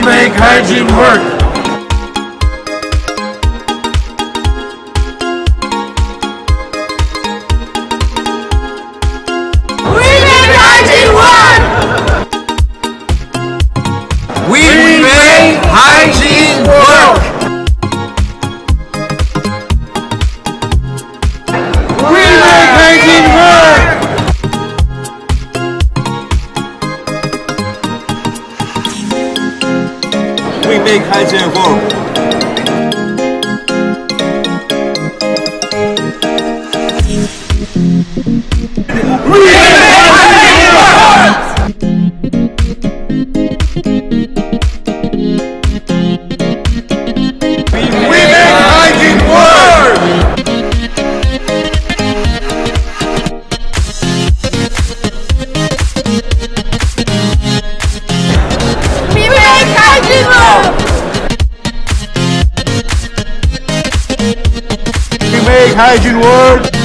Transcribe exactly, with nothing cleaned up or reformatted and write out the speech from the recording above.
make hygiene work. We make hygiene work! We make hygiene work. We make hygiene work. We make hygiene work. We make hygiene work. We make hygiene work!